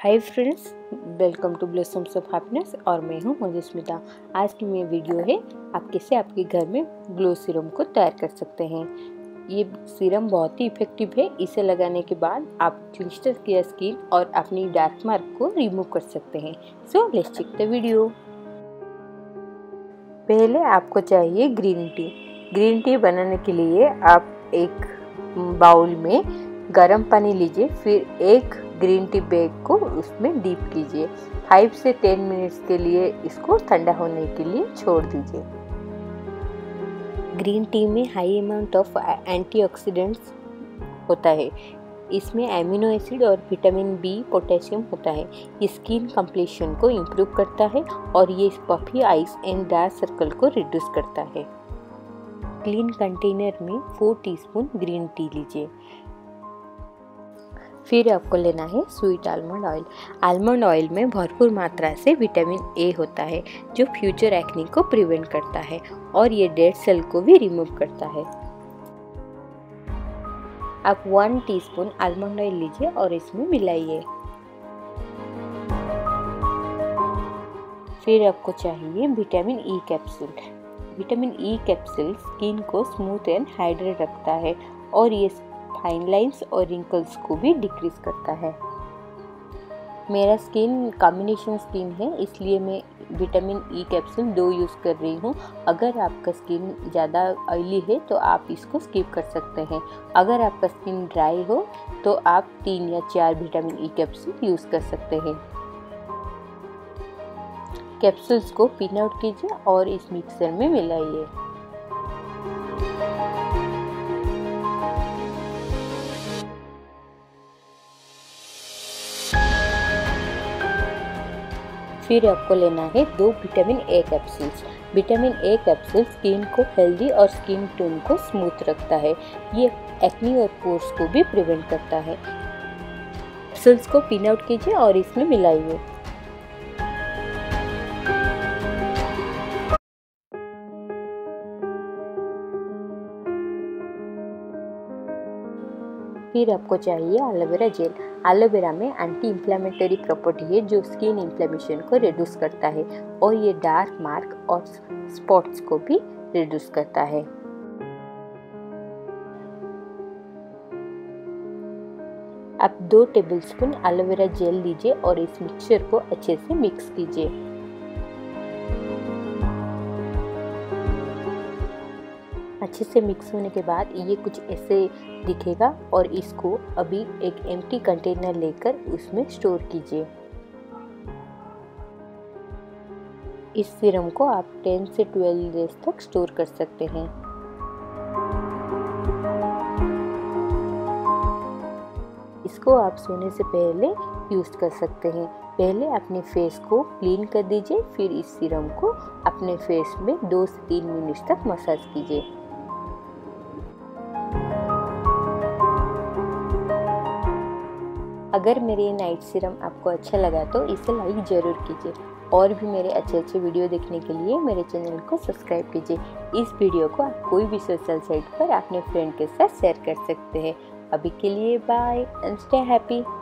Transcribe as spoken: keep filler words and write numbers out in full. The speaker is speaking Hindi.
Hi friends, welcome to blossoms of happiness और मैं हूँ मधुस्मिता। आज की मेरी वीडियो है आप कैसे आपके घर में ग्लो सीरम को तैयार कर सकते हैं। ये सीरम बहुत ही इफेक्टिव है। इसे लगाने के बाद आप ग्लिस्टर किया स्किन और अपनी डार्क मार्क को रिमूव कर सकते हैं। So let's check the video. पहले आपको चाहिए ग्रीन टी। ग्रीन टी बनाने के लिए आप एक बाउल में गर्म पानी लीजिए, फिर एक ग्रीन टी बैग को उसमें डीप कीजिए। फाइव से टेन मिनट्स के लिए इसको ठंडा होने के लिए छोड़ दीजिए। ग्रीन टी में हाई अमाउंट ऑफ एंटीऑक्सीडेंट्स होता है। इसमें एमिनो एसिड और विटामिन बी, पोटेशियम होता है। ये स्किन कंप्लीशन को इम्प्रूव करता है और ये puffy eyes and dark circle को रिड्यूस करता है। क्लीन कंटेनर में फोर टीस्पून ग्रीन टी लीजिए। फिर आपको लेना है sweet almond oil. Almond oil में भरपूर मात्रा से विटामिन ए होता है जो फ्यूचर एक्ने को प्रिवेंट करता है और ये डेड सेल को भी रिमूव करता है। आप वन टीस्पून आलमंड ऑयल लीजिए और इसमें मिलाइए। फिर आपको चाहिए vitamin E capsule. Vitamin E capsule skin को स्मूथ एंड हाइड्रेट रखता है और ये फाइन लाइंस और रिंकल्स को भी डिक्रीज करता है। मेरा स्किन कॉम्बिनेशन स्किन है, इसलिए मैं विटामिन ई कैप्सूल दो यूज़ कर रही हूँ। अगर आपका स्किन ज़्यादा ऑयली है तो आप इसको स्किप कर सकते हैं। अगर आपका स्किन ड्राई हो तो आप तीन या चार विटामिन ई कैप्सूल यूज़ कर सकते हैं। कैप्सूल्स को पिन आउट कीजिए और इस मिक्सर में मिलाइए। फिर आपको लेना है दो vitamin A capsules. Vitamin A capsule skin को हेल्दी और स्किन टोन को स्मूथ रखता है। ये एक्ने और पोर्स को भी प्रिवेंट करता है। कैप्सूल्स को पिन आउट कीजिए और इसमें मिलाइए। फिर आपको चाहिए एलोवेरा जेल। एलोवेरा में एंटी इंफ्लेमेटरी प्रॉपर्टी है जो स्किन इन्फ्लेमेशन को रिड्यूस करता है और ये डार्क मार्क और स्पॉट्स को भी रिड्यूस करता है। आप दो टेबलस्पून एलोवेरा जेल लीजिए और इस मिक्सचर को अच्छे से मिक्स कीजिए। अच्छे से मिक्स होने के बाद ये कुछ ऐसे दिखेगा और इसको अभी एक एम्प्टी कंटेनर लेकर उसमें स्टोर कीजिए। इस सीरम को आप टेन से ट्वेल्व डेज तक स्टोर कर सकते हैं। इसको आप सोने से पहले यूज कर सकते हैं। पहले अपने फेस को क्लीन कर दीजिए, फिर इस सीरम को अपने फेस में दो से तीन मिनट तक मसाज कीजिए। अगर मेरे नाइट सीरम आपको अच्छा लगा तो इसे लाइक ज़रूर कीजिए और भी मेरे अच्छे अच्छे वीडियो देखने के लिए मेरे चैनल को सब्सक्राइब कीजिए। इस वीडियो को आप कोई भी सोशल साइट पर अपने फ्रेंड के साथ शेयर कर सकते हैं। अभी के लिए बाय एंड स्टे हैप्पी।